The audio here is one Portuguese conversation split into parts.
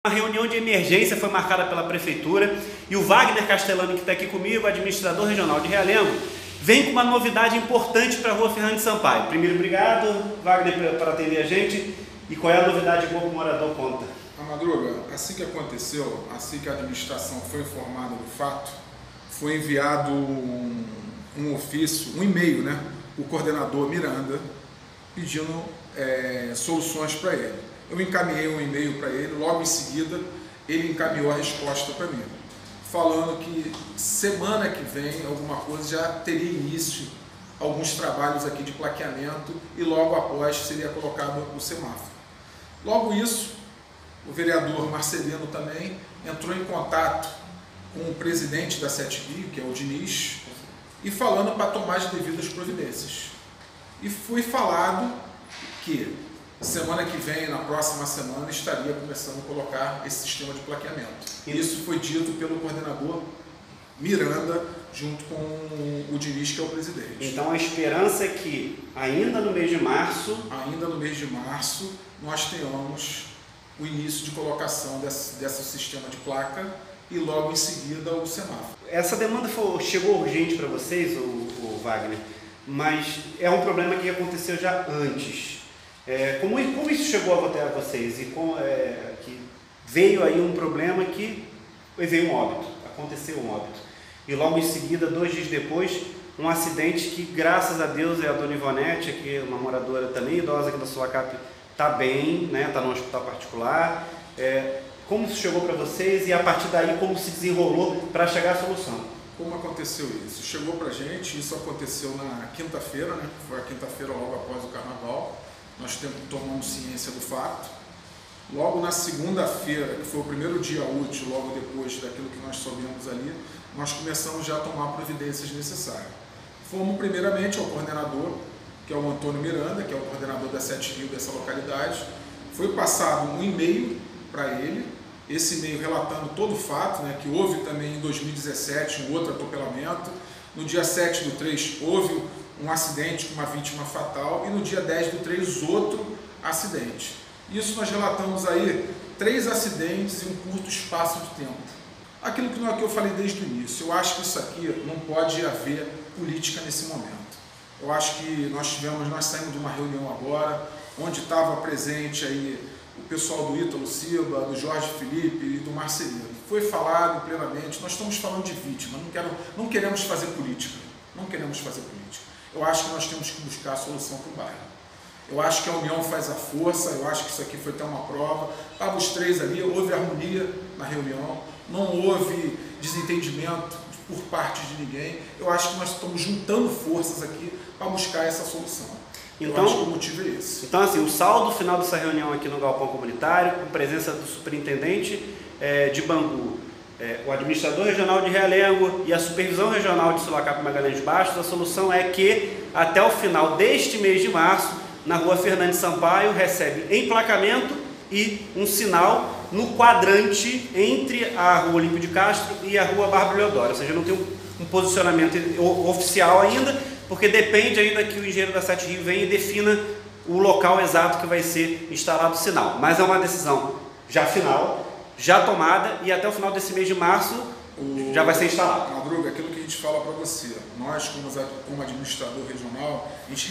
A reunião de emergência foi marcada pela Prefeitura e o Wagner Castellani, que está aqui comigo, administrador regional de Realengo, vem com uma novidade importante para a Rua Fernando Sampaio. Primeiro, obrigado, Wagner, por atender a gente. E qual é a novidade boa que o morador conta? Madruga, assim que aconteceu, assim que a administração foi informada do fato, foi enviado um ofício, um e-mail, o coordenador Miranda, pedindo soluções para ele. Eu encaminhei um e-mail para ele, logo em seguida ele encaminhou a resposta para mim, falando que semana que vem alguma coisa já teria início alguns trabalhos aqui de plaqueamento e logo após seria colocado o semáforo. Logo isso, o vereador Marcelino também entrou em contato com o presidente da 7 Rio, que é o Diniz, e falando para tomar as devidas providências. E foi falado que semana que vem, na próxima semana, estaria começando a colocar esse sistema de plaqueamento. Isso foi dito pelo coordenador Miranda, junto com o Diniz, que é o presidente. Então a esperança é que ainda no mês de março, nós tenhamos o início de colocação desse sistema de placa e logo em seguida o semáforo. Essa demanda chegou urgente para vocês, o Wagner, mas é um problema que aconteceu já antes. Como isso chegou até vocês? E que veio aí um problema que veio um óbito, aconteceu um óbito. E logo em seguida, 2 dias depois, um acidente que, graças a Deus, a dona Ivonete, que é uma moradora também idosa aqui da Sulacap, está bem, está no hospital particular. Como isso chegou para vocês e a partir daí como se desenrolou para chegar à solução? Como aconteceu isso? Chegou para a gente, isso aconteceu na quinta-feira, foi a quinta-feira logo após o carnaval. Nós tomamos ciência do fato. Logo na segunda-feira, que foi o primeiro dia útil, logo depois daquilo que nós soubemos ali, nós começamos já a tomar providências necessárias. Fomos primeiramente ao coordenador, que é o Antônio Miranda, que é o coordenador da 7 Rio dessa localidade. Foi passado um e-mail para ele, esse e-mail relatando todo o fato, que houve também em 2017 um outro atropelamento. No dia 7/3 houve um acidente com uma vítima fatal e no dia 10/3 outro acidente. Isso nós relatamos aí 3 acidentes em um curto espaço de tempo. Aquilo que eu falei desde o início, eu acho que isso aqui não pode haver política nesse momento. Eu acho que nós saímos de uma reunião agora, onde estava presente aí o pessoal do Ítalo Silva, do Jorge Felipe e do Marcelino. Foi falado plenamente, nós estamos falando de vítima, não queremos fazer política, Eu acho que nós temos que buscar a solução para o bairro. Eu acho que a união faz a força, eu acho que isso aqui foi até uma prova. Estavam os 3 ali, houve harmonia na reunião, não houve desentendimento por parte de ninguém. Eu acho que nós estamos juntando forças aqui para buscar essa solução. Então, eu acho que o motivo é esse. Então, assim, o saldo final dessa reunião aqui no Galpão Comunitário, com presença do superintendente de Bangu, o administrador regional de Realengo e a supervisão regional de Sulacap Magalhães Bastos, a solução é que até o final deste mês de março, na Rua Fernando Sampaio, recebe emplacamento e um sinal no quadrante entre a Rua Olímpio de Castro e a Rua Bárbara Leodoro. Ou seja, não tem um posicionamento oficial ainda, porque depende ainda que o engenheiro da 7 Rio venha e defina o local exato que vai ser instalado o sinal. Mas é uma decisão já final, já tomada, e até o final desse mês de março já vai ser instalado. Madruga, aquilo que a gente fala para você, nós como administrador regional,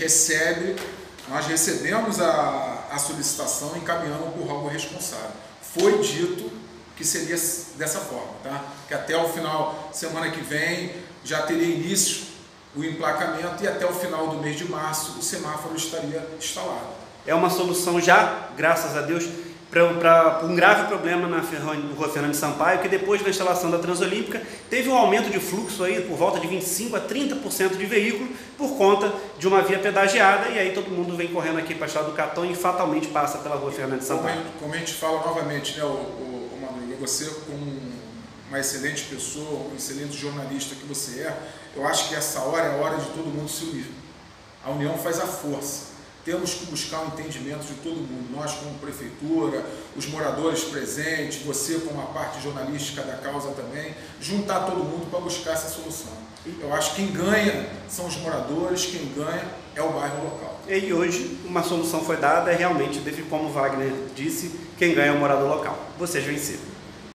nós recebemos a solicitação e encaminhamos por órgão responsável. Foi dito que seria dessa forma, que até o final, semana que vem, já teria início o emplacamento e até o final do mês de março o semáforo estaria instalado. É uma solução já, graças a Deus, para um grave problema na Rua Fernando Sampaio, que depois da instalação da Transolímpica teve um aumento de fluxo aí por volta de 25% a 30% de veículo por conta de uma via pedagiada, e aí todo mundo vem correndo aqui para a Estrada do Catão e fatalmente passa pela Rua Fernando Sampaio. Como a gente fala novamente, Madruga, você como uma excelente pessoa, um excelente jornalista que você eu acho que essa hora é a hora de todo mundo se unir. A união faz a força. Temos que buscar o entendimento de todo mundo, nós como prefeitura, os moradores presentes, você como a parte jornalística da causa também, juntar todo mundo para buscar essa solução. Eu acho que quem ganha são os moradores, quem ganha é o bairro local. E hoje uma solução foi dada, realmente, como o Wagner disse, quem ganha é o morador local. Vocês venceram.